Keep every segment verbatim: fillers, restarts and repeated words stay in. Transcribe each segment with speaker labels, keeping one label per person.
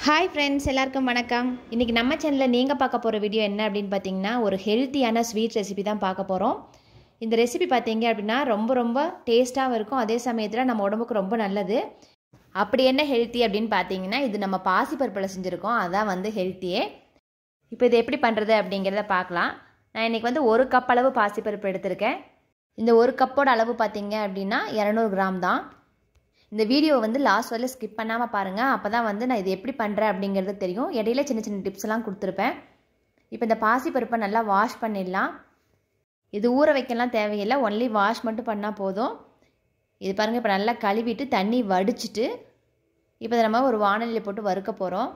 Speaker 1: Hi friends, எல்லாருக்கும் வணக்கம். இன்றைக்கி நம்ம சேனலில் நீங்கள் பார்க்க போகிற வீடியோ என்ன அப்படின்னு பார்த்தீங்கன்னா, ஒரு ஹெல்த்தியான ஸ்வீட் ரெசிபி தான் பார்க்க போகிறோம். இந்த ரெசிபி பார்த்தீங்க அப்படின்னா ரொம்ப ரொம்ப டேஸ்ட்டாகவும் இருக்கும், அதே சமயத்தில் நம்ம உடம்புக்கு ரொம்ப நல்லது. அப்படி என்ன ஹெல்த்தி அப்படின்னு பார்த்தீங்கன்னா, இது நம்ம பாசிப்பருப்பில் செஞ்சுருக்கோம், அதான் வந்து ஹெல்த்தியே. இப்போ இது எப்படி பண்ணுறது அப்படிங்கிறத பார்க்கலாம். நான் இன்றைக்கி வந்து ஒரு கப் அளவு பாசிப்பருப்பு எடுத்திருக்கேன். இந்த ஒரு கப்போட அளவு பார்த்தீங்க அப்படின்னா இரநூறு கிராம் தான். இந்த வீடியோ வந்து லாஸ்ட் வரல ஸ்கிப் பண்ணாமல் பாருங்கள், அப்போ தான் வந்து நான் இது எப்படி பண்ணுறேன் அப்படிங்கிறது தெரியும். இடையில சின்ன சின்ன டிப்ஸ் எல்லாம் கொடுத்துருப்பேன். இப்போ இந்த பாசிப்பருப்பை நல்லா வாஷ் பண்ணிடலாம். இது ஊற வைக்கலாம் தேவையில்லை, ஒன்லி வாஷ் மட்டும் பண்ணால் போதும். இது பாருங்கள், இப்போ நல்லா கழுவிட்டு தண்ணி வடிச்சிட்டு இப்போ இதை நம்ம ஒரு வாணலியில் போட்டு வறுக்க போகிறோம்.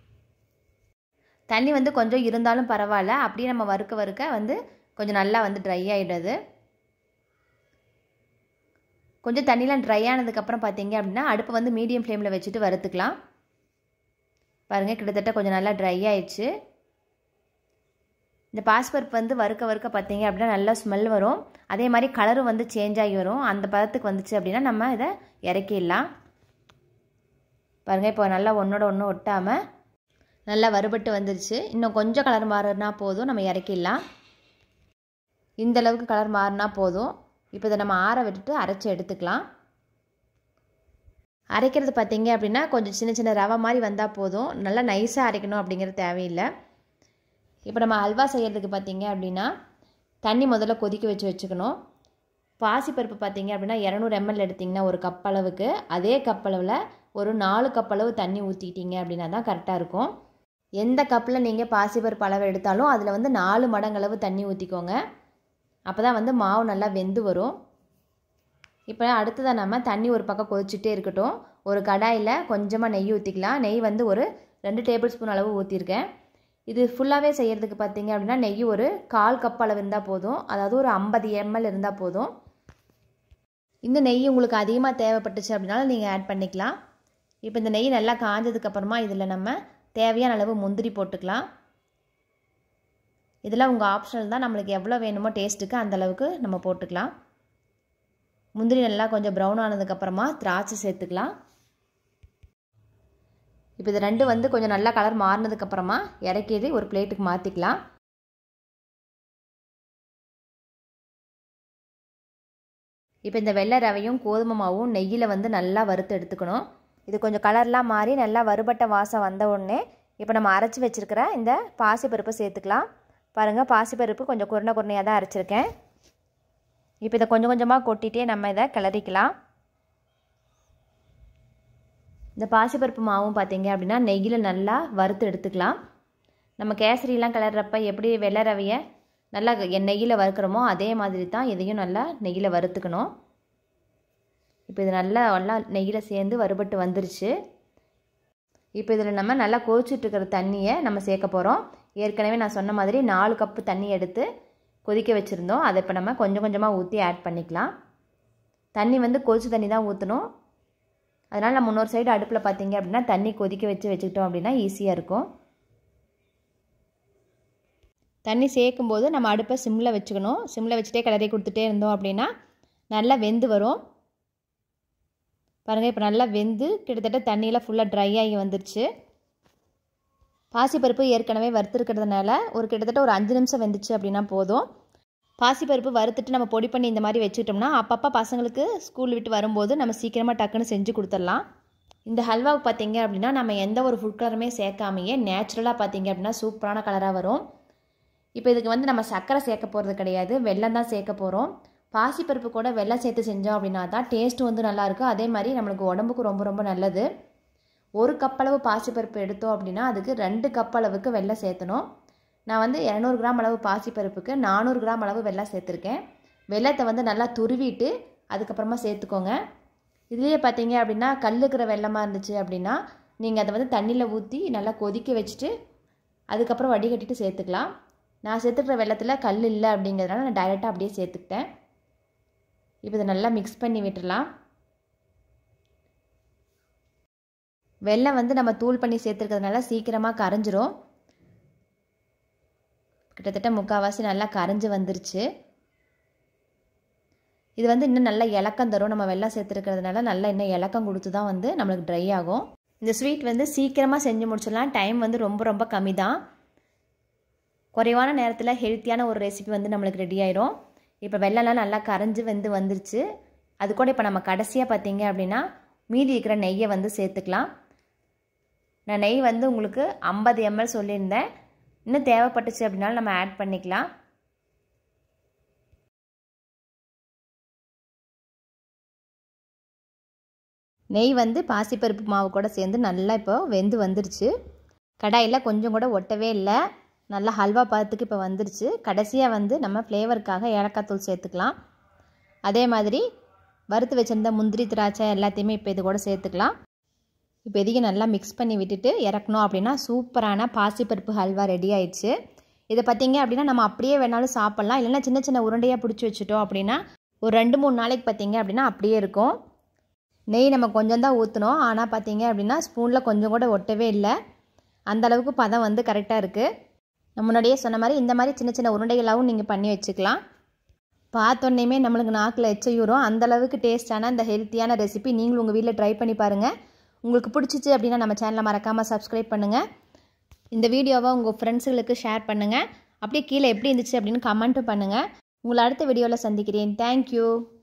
Speaker 1: தண்ணி வந்து கொஞ்சம் இருந்தாலும் பரவாயில்ல, அப்படியே நம்ம வறுக்க வறுக்க வந்து கொஞ்சம் நல்லா வந்து ட்ரை ஆகிடுது. கொஞ்சம் தண்ணிலாம் ட்ரை ஆனதுக்கப்புறம் பார்த்தீங்க அப்படின்னா அடுப்பை வந்து மீடியம் ஃப்ளேமில் வச்சுட்டு வறுத்துக்கலாம். பாருங்கள், கிட்டத்தட்ட கொஞ்சம் நல்லா ட்ரை ஆயிடுச்சு. இந்த பாசிப்பருப்பு வந்து வறுக்க வறுக்க பார்த்தீங்க அப்படின்னா நல்லா ஸ்மெல் வரும், அதே மாதிரி கலரும் வந்து சேஞ்ச் ஆகி வரும். அந்த பதத்துக்கு வந்துச்சு அப்படின்னா நம்ம இதை இறக்கிடலாம். பாருங்கள், இப்போ நல்லா ஒன்றோட ஒன்று ஒட்டாமல் நல்லா வறுபட்டு வந்துருச்சு. இன்னும் கொஞ்சம் கலர் மாறினா போதும், நம்ம இறக்கிடலாம். இந்தளவுக்கு கலர் மாறினா போதும். இப்போ இதை நம்ம ஆற விட்டுட்டு அரைச்சி எடுத்துக்கலாம். அரைக்கிறது பார்த்தீங்க அப்படின்னா கொஞ்சம் சின்ன சின்ன ரவை மாதிரி வந்தால் போதும், நல்லா நைஸாக அரைக்கணும் அப்படிங்கிறது தேவையில்லை. இப்போ நம்ம அல்வா செய்கிறதுக்கு பார்த்தீங்க அப்படின்னா தண்ணி முதல்ல கொதிக்க வச்சு வச்சுக்கணும். பாசிப்பருப்பு பார்த்தீங்க அப்படின்னா இரநூறு எம்எல் எடுத்திங்கன்னா ஒரு கப் அளவுக்கு, அதே கப் அளவில் ஒரு நாலு கப் அளவு தண்ணி ஊற்றிக்கிட்டீங்க அப்படின்னா தான் கரெக்டாக இருக்கும். எந்த கப்பில் நீங்கள் பாசிப்பருப்பு அளவு எடுத்தாலும் அதில் வந்து நாலு மடங்களவு தண்ணி ஊற்றிக்கோங்க, அப்போ தான் வந்து மாவு நல்லா வெந்து வரும். இப்போ அடுத்ததாக நம்ம தண்ணி ஒரு பக்கம் கொதிச்சுட்டே இருக்கட்டும். ஒரு கடாயில் கொஞ்சமாக நெய் ஊற்றிக்கலாம். நெய் வந்து ஒரு ரெண்டு டேபிள் ஸ்பூன் அளவு ஊற்றிருக்கேன். இது ஃபுல்லாகவே செய்கிறதுக்கு பார்த்தீங்க அப்படின்னா நெய் ஒரு கால் கப் அளவு இருந்தால் போதும், அதாவது ஒரு ஐம்பது எம்எல் இருந்தால் போதும். இந்த நெய் உங்களுக்கு அதிகமாக தேவைப்பட்டுச்சு அப்படின்னாலும் நீங்கள் ஆட் பண்ணிக்கலாம். இப்போ இந்த நெய் நல்லா காஞ்சதுக்கப்புறமா இதில் நம்ம தேவையான அளவு முந்திரி போட்டுக்கலாம். இதெல்லாம் உங்கள் ஆப்ஷனல் தான், நம்மளுக்கு எவ்வளோ வேணுமோ டேஸ்ட்டுக்கு அந்தளவுக்கு நம்ம போட்டுக்கலாம். முந்திரி நல்லா கொஞ்சம் ப்ரௌன் ஆனதுக்கப்புறமா திராட்சை சேர்த்துக்கலாம். இப்போ இது ரெண்டு வந்து கொஞ்சம் நல்லா கலர் மாறினதுக்கப்புறமா இறக்கியது ஒரு பிளேட்டுக்கு மாற்றிக்கலாம். இப்போ இந்த வெள்ளை ரவையும் கோதுமை மாவும் நெய்யில் வந்து நல்லா வறுத்து எடுத்துக்கணும். இது கொஞ்சம் கலர்லாம் மாறி நல்லா வறுபட்ட வாசம் வந்த உடனே இப்போ நம்ம அரைச்சி வச்சுருக்கிற இந்த பாசிப்பருப்பை சேர்த்துக்கலாம். பாருங்கள், பாசிப்பருப்பு கொஞ்சம் குருணை குருணையாக தான் அரைச்சிருக்கேன். இப்போ இதை கொஞ்சம் கொஞ்சமாக கொட்டிகிட்டே நம்ம இதை கிளறிக்கலாம். இந்த பாசிப்பருப்பு மாவும் பார்த்தீங்க அப்படின்னா நெய்யில் நல்லா வறுத்து எடுத்துக்கலாம். நம்ம கேசரிலாம் கிளறப்ப எப்படி வெள்ளை ரவையை நல்லா நெய்யில் வறுக்கிறோமோ அதே மாதிரி தான் இதையும் நல்லா நெய்யில் வறுத்துக்கணும். இப்போ இது நல்லா நல்லா நெய்யில் சேர்ந்து வறுபட்டு வந்துருச்சு. இப்போ இதில் நம்ம நல்லா கொதிச்சுட்ருக்கிற தண்ணியை நம்ம சேர்க்க போகிறோம். ஏற்கனவே நான் சொன்ன மாதிரி நாலு கப்பு தண்ணி எடுத்து கொதிக்க வச்சுருந்தோம், அதை இப்போ நம்ம கொஞ்சம் கொஞ்சமாக ஊற்றி ஆட் பண்ணிக்கலாம். தண்ணி வந்து கொதிச்சு தண்ணி தான் ஊற்றணும். அதனால் நம்ம இன்னொரு சைடு அடுப்பில் பார்த்தீங்க அப்படின்னா தண்ணி கொதிக்க வச்சு வச்சுக்கிட்டோம் அப்படின்னா ஈஸியாக இருக்கும். தண்ணி சேர்க்கும்போது நம்ம அடுப்பை சிம்மில் வச்சுக்கணும். சிம்மில் வச்சுட்டே கிளறி கொடுத்துட்டே இருந்தோம் அப்படின்னா நல்லா வெந்து வரும். பாருங்கள், இப்போ நல்லா வெந்து கிட்டத்தட்ட தண்ணியில் ஃபுல்லாக ட்ரை ஆகி வந்துருச்சு. பாசிப்பருப்பு ஏற்கனவே வறுத்துருக்கிறதுனால ஒரு கிட்டத்தட்ட ஒரு அஞ்சு நிமிஷம் வெந்துச்சு அப்படின்னா போதும். பாசிப்பருப்பு வறுத்துட்டு நம்ம பொடி பண்ணி இந்த மாதிரி வச்சுக்கிட்டோம்னா அப்பப்போ பசங்களுக்கு ஸ்கூல் விட்டு வரும்போது நம்ம சீக்கிரமாக டக்குன்னு செஞ்சு கொடுத்துடலாம். இந்த ஹல்வாவுக்கு பார்த்தீங்க அப்படின்னா நம்ம எந்த ஒரு ஃபுட் கலருமே சேர்க்காமையே நேச்சுரலாக பார்த்தீங்க அப்படின்னா சூப்பரான கலராக வரும். இப்போ இதுக்கு வந்து நம்ம சர்க்கரை சேர்க்க போகிறது கிடையாது, வெல்லம் தான் சேர்க்க போகிறோம். பாசிப்பருப்பு கூட வெல்லம் சேர்த்து செஞ்சோம் அப்படின்னா தான் டேஸ்ட்டு வந்து நல்லாயிருக்கும், அதே மாதிரி நம்மளுக்கு உடம்புக்கு ரொம்ப ரொம்ப நல்லது. ஒரு கப் அளவு பாசிப்பருப்பு எடுத்தோம் அப்படின்னா அதுக்கு ரெண்டு கப் அளவுக்கு வெல்லம் சேர்த்தணும். நான் வந்து இரநூறு கிராம் அளவு பாசிப்பருப்புக்கு நானூறு கிராம் அளவு வெல்லம் சேர்த்துருக்கேன். வெல்லத்தை வந்து நல்லா துருவிட்டு அதுக்கப்புறமா சேர்த்துக்கோங்க. இதுலேயே பார்த்தீங்க அப்படின்னா கல்லுக்கிற வெல்லமாக இருந்துச்சு அப்படின்னா நீங்கள் அதை வந்து தண்ணியில் ஊற்றி நல்லா கொதிக்க வச்சுட்டு அதுக்கப்புறம் வடிகட்டிட்டு சேர்த்துக்கலாம். நான் சேர்த்துக்கிற வெல்லத்தில் கல் இல்லை அப்படிங்கிறதுனால நான் டைரெக்டாக அப்படியே சேர்த்துக்கிட்டேன். இப்போ இதை நல்லா மிக்ஸ் பண்ணி விட்டுடலாம். வெல்லம் வந்து நம்ம தூள் பண்ணி சேர்த்துருக்கிறதுனால சீக்கிரமாக கரைஞ்சிரும். கிட்டத்தட்ட முக்கால்வாசி நல்லா கரைஞ்சி வந்துருச்சு. இது வந்து இன்னும் நல்லா இலக்கம் தரும், நம்ம வெல்லம் சேர்த்துருக்கிறதுனால நல்லா இன்னும் இலக்கம் கொடுத்து தான் வந்து நம்மளுக்கு ட்ரை ஆகும். இந்த ஸ்வீட் வந்து சீக்கிரமாக செஞ்சு முடிச்சிடலாம். டைம் வந்து ரொம்ப ரொம்ப கம்மி தான். குறைவான நேரத்தில் ஹெல்த்தியான ஒரு ரெசிபி வந்து நம்மளுக்கு ரெடி ஆயிரும். இப்போ வெள்ளம்லாம் நல்லா கரைஞ்சி வந்து வந்துருச்சு. அது கூட இப்போ நம்ம கடைசியாக பார்த்தீங்க அப்படின்னா மீதி இருக்கிற நெய்யை வந்து சேர்த்துக்கலாம். நான் நெய் வந்து உங்களுக்கு ஐம்பது எம்எல் சொல்லியிருந்தேன். இன்னும் தேவைப்பட்டுச்சு அப்படின்னாலும் நம்ம ஆட் பண்ணிக்கலாம். நெய் வந்து பாசிப்பருப்பு மாவு கூட சேர்ந்து நல்லா இப்போ வெந்து வந்துருச்சு. கடாயில் கொஞ்சம் கூட ஒட்டவே இல்லை. நல்லா ஹல்வா பதத்துக்கு இப்போ வந்துருச்சு. கடைசியாக வந்து நம்ம ஃப்ளேவருக்காக ஏலக்காய் தூள் சேர்த்துக்கலாம். அதே மாதிரி வறுத்து வச்சுருந்த முந்திரி திராட்சை எல்லாத்தையுமே இப்போ இது கூட சேர்த்துக்கலாம். இப்போ இதையும் நல்லா மிக்ஸ் பண்ணி விட்டுட்டு இறக்கணும் அப்படின்னா சூப்பரான பாசிப்பருப்பு ஹல்வா ரெடி ஆயிடுச்சு. இதை பார்த்தீங்க அப்படின்னா நம்ம அப்படியே வேணாலும் சாப்பிட்லாம். இல்லைன்னா சின்ன சின்ன உருண்டையாக பிடிச்சி வச்சுட்டோம் அப்படின்னா ஒரு ரெண்டு மூணு நாளைக்கு பார்த்தீங்க அப்படின்னா அப்படியே இருக்கும். நெய் நம்ம கொஞ்சம் தான் ஊற்றணும். ஆனால் பார்த்தீங்க அப்படின்னா ஸ்பூனில் கொஞ்சம் கூட ஒட்டவே இல்லை. அந்தளவுக்கு பதம் வந்து கரெக்டாக இருக்குது. நம்ம முன்னாடியே சொன்ன மாதிரி இந்த மாதிரி சின்ன சின்ன உருண்டைகளாகவும் நீங்கள் பண்ணி வச்சுக்கலாம். பார்த்தோன்னே நம்மளுக்கு நாக்கில் எச்சையூறும். அந்தளவுக்கு டேஸ்டான இந்த ஹெல்த்தியான ரெசிபி நீங்களும் உங்கள் வீட்டில் ட்ரை பண்ணி பாருங்கள். உங்களுக்கு பிடிச்சிச்சு அப்படின்னா நம்ம சேனலை மறக்காமல் சப்ஸ்கிரைப் பண்ணுங்கள். இந்த வீடியோவை உங்கள் ஃப்ரெண்ட்ஸுகளுக்கு ஷேர் பண்ணுங்கள். அப்படியே கீழே எப்படி இருந்துச்சு அப்படின்னு கமெண்ட்டும் பண்ணுங்கள். உங்களை அடுத்த வீடியோவில் சந்திக்கிறேன். தேங்க்யூ.